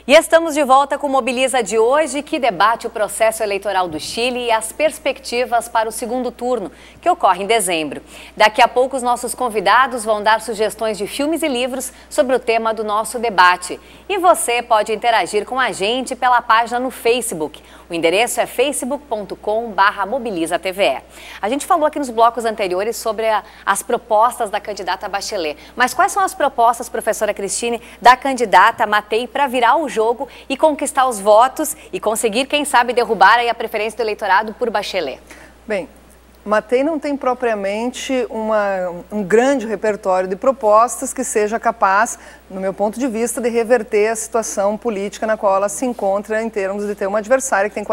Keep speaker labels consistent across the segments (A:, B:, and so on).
A: E estamos de volta com o Mobiliza de hoje, que debate o processo eleitoral do Chile e as perspectivas para o segundo turno, que ocorre em dezembro. Daqui a pouco, os nossos convidados vão dar sugestões de filmes e livros sobre o tema do nosso debate. E você pode interagir com a gente pela página no Facebook. O endereço é facebook.com/mobilizatve. A gente falou aqui nos blocos anteriores sobre as propostas da candidata Bachelet. Mas quais são as propostas, professora Cristine, da candidata Matei para virar o jogo e conquistar os votos e conseguir, quem sabe, derrubar aí a preferência do eleitorado por Bachelet?
B: Bem, Matei não tem propriamente um grande repertório de propostas que seja capaz, no meu ponto de vista, de reverter a situação política na qual ela se encontra em termos de ter uma adversária que tem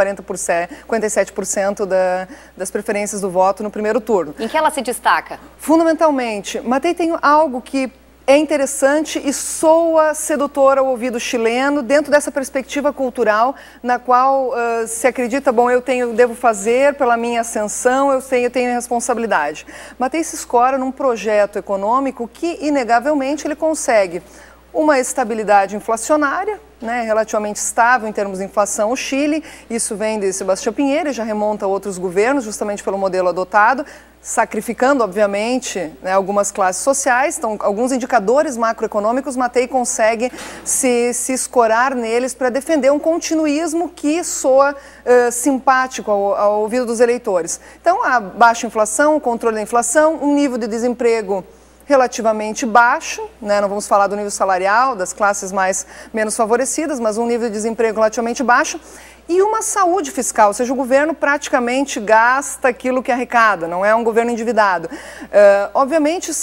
B: 47% das preferências do voto no primeiro turno.
A: Em que ela se destaca?
B: Fundamentalmente, Matei tem algo que é interessante e soa sedutor ao ouvido chileno dentro dessa perspectiva cultural na qual se acredita, bom, eu devo fazer pela minha ascensão, eu tenho responsabilidade. Matei se escora num projeto econômico que, inegavelmente, ele consegue uma estabilidade inflacionária, né, relativamente estável em termos de inflação o Chile. Isso vem de Sebastião Pinheira e já remonta a outros governos, justamente pelo modelo adotado, sacrificando, obviamente, né, algumas classes sociais. Então, alguns indicadores macroeconômicos, Matei consegue se escorar neles para defender um continuismo que soa simpático ao ouvido dos eleitores. Então, a baixa inflação, o controle da inflação, um nível de desemprego relativamente baixo, né? Não vamos falar do nível salarial das classes menos favorecidas, mas um nível de desemprego relativamente baixo e uma saúde fiscal, ou seja, o governo praticamente gasta aquilo que arrecada, não é um governo endividado. Obviamente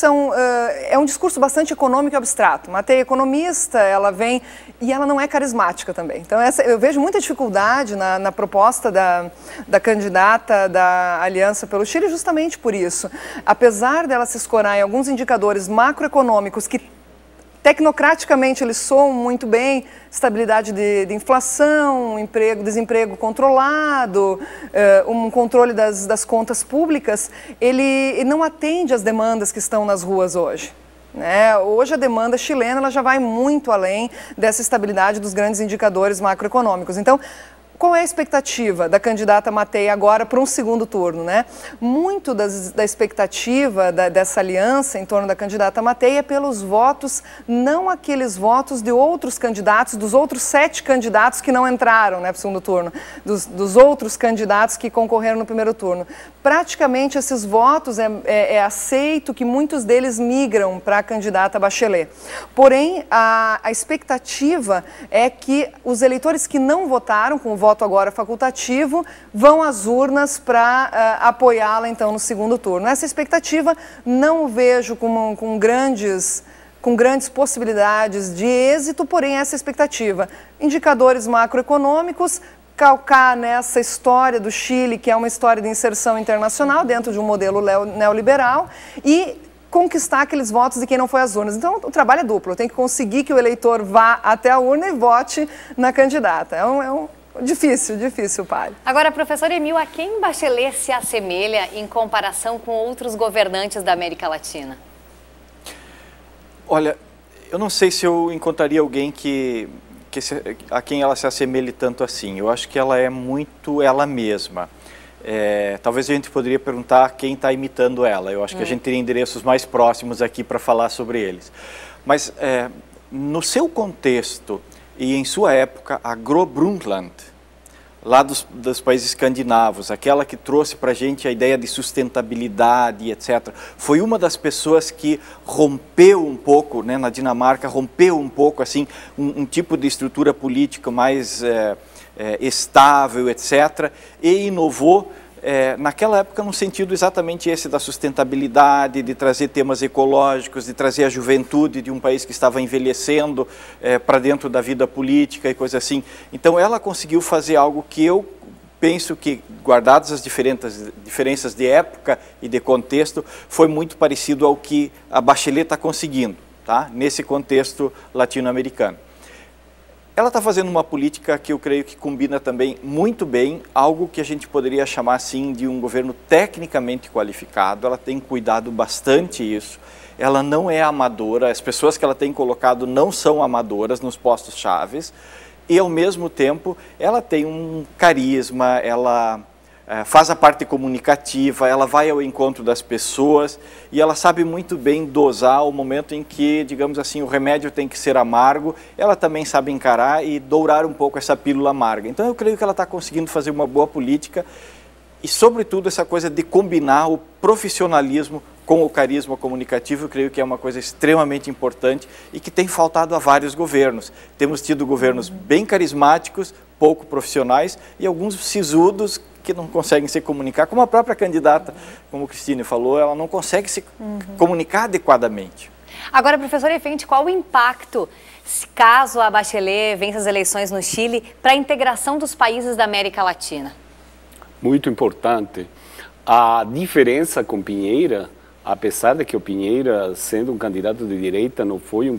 B: é um discurso bastante econômico e abstrato. Matei é economista, ela vem e ela não é carismática também. Então eu vejo muita dificuldade na proposta da candidata da Aliança pelo Chile justamente por isso. Apesar dela se escorar em alguns indicadores macroeconômicos que tecnocraticamente eles soam muito bem, estabilidade de inflação, desemprego controlado, um controle das contas públicas, ele não atende às demandas que estão nas ruas hoje. Né? Hoje a demanda chilena ela já vai muito além dessa estabilidade dos grandes indicadores macroeconômicos. Então, qual é a expectativa da candidata Matei agora para um segundo turno, né? Muito da expectativa dessa aliança em torno da candidata Matei é pelos votos, não aqueles votos de outros candidatos, dos outros 7 candidatos que não entraram, né, para o segundo turno, dos outros candidatos que concorreram no primeiro turno. Praticamente esses votos é aceito que muitos deles migram para a candidata Bachelet. Porém, a expectativa é que os eleitores que não votaram com o voto agora facultativo, vão às urnas para apoiá-la então no segundo turno. Essa expectativa não vejo com grandes possibilidades de êxito, porém essa expectativa. Indicadores macroeconômicos, calcar nessa história do Chile, que é uma história de inserção internacional dentro de um modelo neoliberal e conquistar aqueles votos de quem não foi às urnas. Então, o trabalho é duplo. Tem que conseguir que o eleitor vá até a urna e vote na candidata. Difícil, Pari.
A: Agora, professor Emil, a quem Bachelet se assemelha em comparação com outros governantes da América Latina?
C: Olha, eu não sei se eu encontraria alguém a quem ela se assemelhe tanto assim. Eu acho que ela é muito ela mesma. Talvez a gente poderia perguntar quem está imitando ela. Eu acho que a gente teria endereços mais próximos aqui para falar sobre eles. Mas, no seu contexto e em sua época, a Gro Brundtland, lá dos países escandinavos, aquela que trouxe para a gente a ideia de sustentabilidade, etc., foi uma das pessoas que rompeu um pouco, né, na Dinamarca, rompeu um pouco assim, um tipo de estrutura política mais estável, etc., e inovou naquela época no sentido exatamente esse da sustentabilidade, de trazer temas ecológicos, de trazer a juventude de um país que estava envelhecendo para dentro da vida política e coisa assim. Então ela conseguiu fazer algo que eu penso que, guardadas as diferenças de época e de contexto, foi muito parecido ao que a Bachelet está conseguindo, tá? Nesse contexto latino-americano. Ela está fazendo uma política que eu creio que combina também muito bem algo que a gente poderia chamar assim de um governo tecnicamente qualificado. Ela tem cuidado bastante isso. Ela não é amadora, as pessoas que ela tem colocado não são amadoras nos postos chaves. e ao mesmo tempo ela tem um carisma, ela faz a parte comunicativa, ela vai ao encontro das pessoas e ela sabe muito bem dosar o momento em que, digamos assim, o remédio tem que ser amargo, ela também sabe encarar e dourar um pouco essa pílula amarga. Então eu creio que ela está conseguindo fazer uma boa política e, sobretudo, essa coisa de combinar o profissionalismo com o carisma comunicativo, eu creio que é uma coisa extremamente importante e que tem faltado a vários governos. Temos tido governos bem carismáticos, pouco profissionais e alguns sisudos que não conseguem se comunicar, como a própria candidata, como o Cristine falou, ela não consegue se comunicar adequadamente.
A: Agora, professor Efendi, qual o impacto, caso a Bachelet vença as eleições no Chile, para a integração dos países da América Latina?
D: Muito importante. A diferença com Piñera, apesar de que o Piñera, sendo um candidato de direita, não foi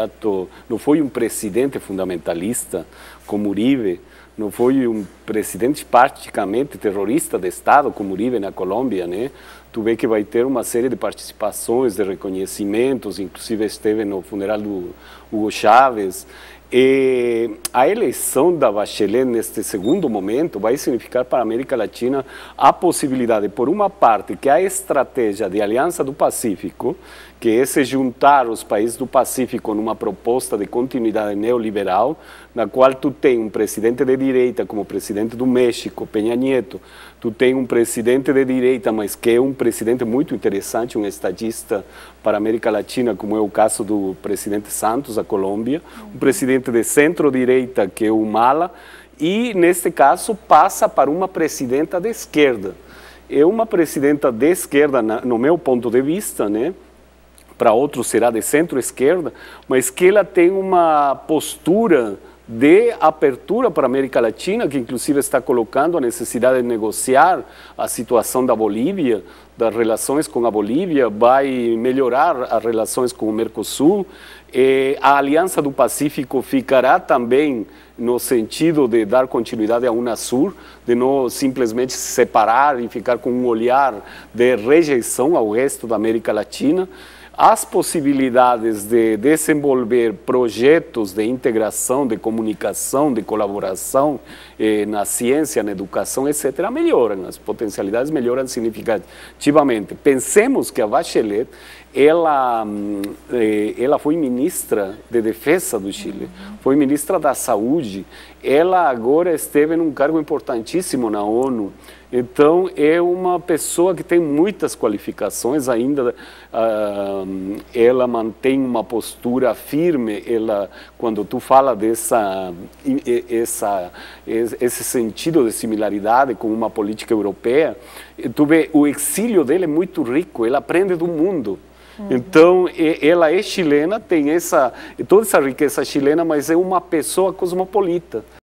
D: um presidente fundamentalista como Uribe, não foi um presidente praticamente terrorista de Estado como Uribe na Colômbia, né? Tu vê que vai ter uma série de participações, de reconhecimentos, inclusive esteve no funeral do Hugo Chávez. E a eleição da Bachelet neste segundo momento vai significar para a América Latina a possibilidade, por uma parte, que a estratégia de Aliança do Pacífico, que é se juntar os países do Pacífico numa proposta de continuidade neoliberal, na qual tu tem um presidente de direita como presidente do México, Peña Nieto, tu tem um presidente de direita, mas que é um presidente muito interessante, um estadista para a América Latina, como é o caso do presidente Santos, da Colômbia, um presidente de centro-direita, que é o Humala, e, neste caso, passa para uma presidenta de esquerda. É uma presidenta de esquerda, no meu ponto de vista, né? Para outros será de centro-esquerda, mas que ela tem uma postura de abertura para a América Latina, que inclusive está colocando a necessidade de negociar a situação da Bolívia, das relações com a Bolívia, vai melhorar as relações com o Mercosul. A Aliança do Pacífico ficará também no sentido de dar continuidade à Unasur, de não simplesmente se separar e ficar com um olhar de rejeição ao resto da América Latina. As possibilidades de desenvolver projetos de integração, de comunicação, de colaboração na ciência, na educação, etc., melhoram, as potencialidades melhoram significativamente. Pensemos que a Bachelet, ela foi ministra de Defesa do Chile, foi ministra da Saúde, ela agora esteve num cargo importantíssimo na ONU. Então, é uma pessoa que tem muitas qualificações ainda, ela mantém uma postura firme, quando tu fala esse sentido de similaridade com uma política europeia, tu vê, o exílio dele é muito rico, ela aprende do mundo. Então, ela é chilena, tem toda essa riqueza chilena, mas é uma pessoa cosmopolita.